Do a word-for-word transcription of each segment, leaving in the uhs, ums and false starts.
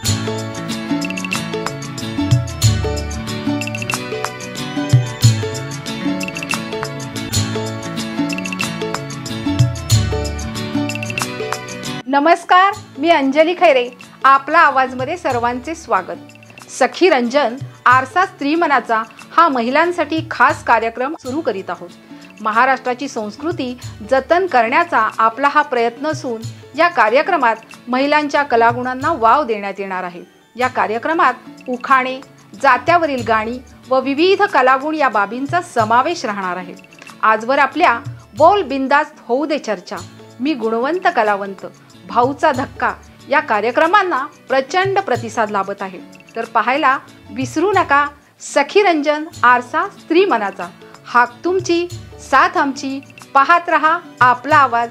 नमस्कार, मी अंजली खैरे. आपला आवाजमध्ये सर्वांचे स्वागत. सखी रंजन आरसा स्त्री मनाचा हा महिलांसाठी खास कार्यक्रम सुरू करीत आहोत. महाराष्ट्राची संस्कृती जतन करण्याचा आपला हा प्रयत्न असून या कार्यक्रमात महिलांच्या कलागुणांना वाव देण्यात येणार आहे. या कार्यक्रमात उखाणे, जात्यावरील गाणी व विविध कलागुण या बाबींचा समावेश राहणार आहे. आजवर आपल्या बोल बिंदास्त होऊ दे चर्चा, मी गुणवंत कलावंत, भाऊचा धक्का या कार्यक्रमांना प्रचंड प्रतिसाद लाभत आहे. तर पाहायला विसरू नका सखी रंजन आरसा स्त्री मनाचा. हाक तुमची, साथ आमची. पाहत रहा आपला आवाज.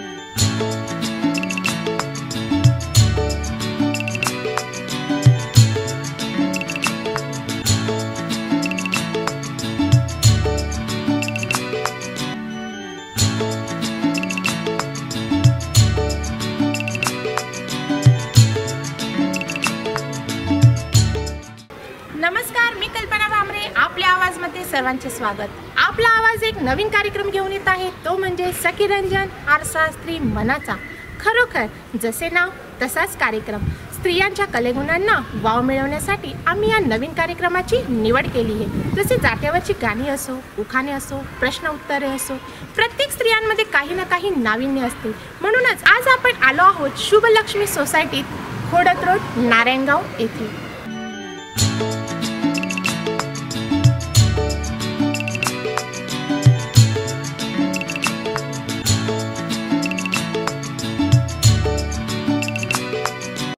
नमस्कार, मी कल्पना भामरे. आपल्या आवाजमध्ये सर्वांचे स्वागत. आपला आवाज एक नवीन कार्यक्रम घेऊन येत आहे, तो म्हणजे सखी रंजन आरसा स्त्री मनाचा. खरोखर जसे नाव तसाच कार्यक्रम. स्त्रियांच्या कलेगुणांना वाव मिळवण्यासाठी आम्ही या नवीन कार्यक्रमाची निवड केली आहे. जसे जात्यावरची गाणी असो, उखाणे असो, प्रश्न उत्तरे असो, प्रत्येक स्त्रियांमध्ये काही ना काही नाविन्य असते. म्हणूनच आज आपण आलो आहोत शुभलक्ष्मी सोसायटीत, खोडत रोड, नारायणगाव येथे.